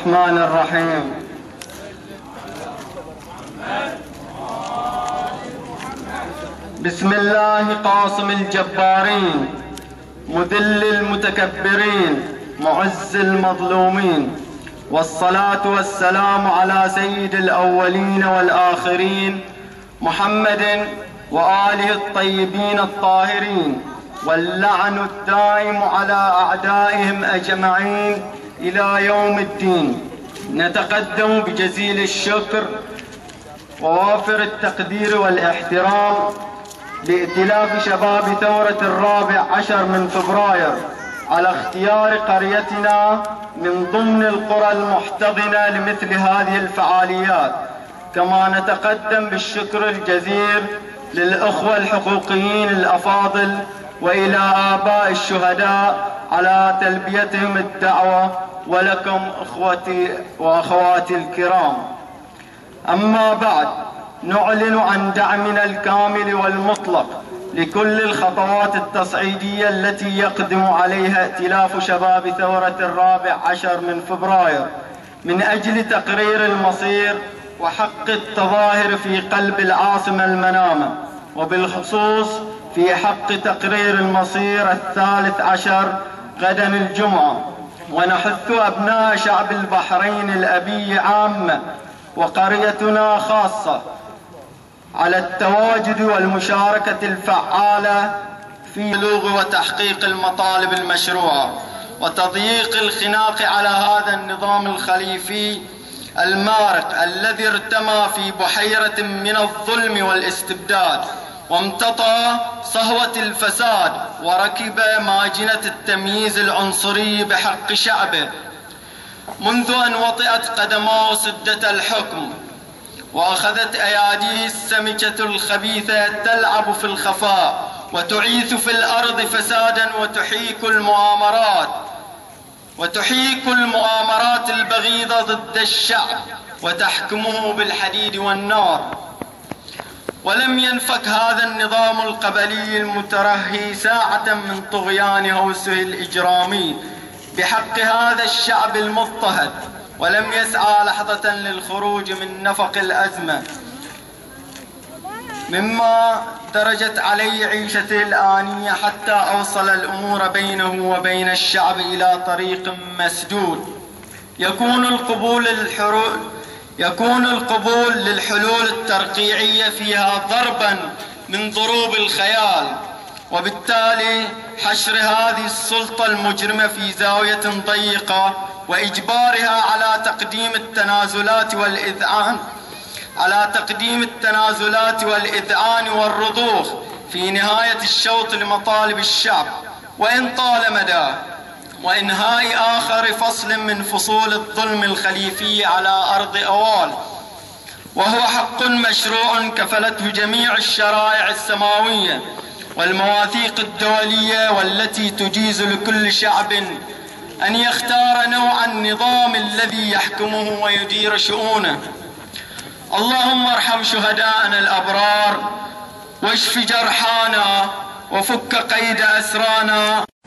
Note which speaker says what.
Speaker 1: الرحمن الرحيم. بسم الله قاصم الجبارين، مذل المتكبرين، معز المظلومين، والصلاة والسلام على سيد الأولين والآخرين محمد وآله الطيبين الطاهرين، واللعن الدائم على أعدائهم أجمعين إلى يوم الدين. نتقدم بجزيل الشكر ووافر التقدير والاحترام لائتلاف شباب ثورة 14 من فبراير على اختيار قريتنا من ضمن القرى المحتضنة لمثل هذه الفعاليات. كما نتقدم بالشكر الجزيل للأخوة الحقوقيين الأفاضل وإلى آباء الشهداء على تلبيتهم الدعوة، ولكم إخوتي وأخواتي الكرام. أما بعد، نعلن عن دعمنا الكامل والمطلق لكل الخطوات التصعيدية التي يقدم عليها ائتلاف شباب ثورة 14 من فبراير من أجل تقرير المصير وحق التظاهر في قلب العاصمة المنامة، وبالخصوص في حق تقرير المصير 13 غدا الجمعة. ونحث أبناء شعب البحرين الأبي عامة وقريتنا خاصة على التواجد والمشاركة الفعالة في بلوغ وتحقيق المطالب المشروعة وتضييق الخناق على هذا النظام الخليفي المارق الذي ارتمى في بحيرة من الظلم والاستبداد، وامتطى صهوة الفساد، وركب ماجنة التمييز العنصري بحق شعبه منذ أن وطئت قدماه سدة الحكم، وأخذت أياديه السمجة الخبيثة تلعب في الخفاء وتعيث في الأرض فسادا وتحيك المؤامرات البغيضة ضد الشعب وتحكمه بالحديد والنار. ولم ينفك هذا النظام القبلي المترهي ساعة من طغيان هوسه الإجرامي بحق هذا الشعب المضطهد، ولم يسعى لحظة للخروج من نفق الأزمة مما درجت عليه عيشته الآنية، حتى أوصل الأمور بينه وبين الشعب إلى طريق مسدود. يكون القبول للحلول الترقيعية فيها ضربا من ضروب الخيال، وبالتالي حشر هذه السلطة المجرمة في زاوية ضيقة وإجبارها على تقديم التنازلات والإذعان والرضوخ في نهاية الشوط لمطالب الشعب وإن طال مداه، وإنهاء آخر فصل من فصول الظلم الخليفي على أرض أوال، وهو حق مشروع كفلته جميع الشرائع السماوية والمواثيق الدولية، والتي تجيز لكل شعب أن يختار نوع النظام الذي يحكمه ويدير شؤونه. اللهم ارحم شهداءنا الأبرار، واشف جرحانا، وفك قيد أسرانا.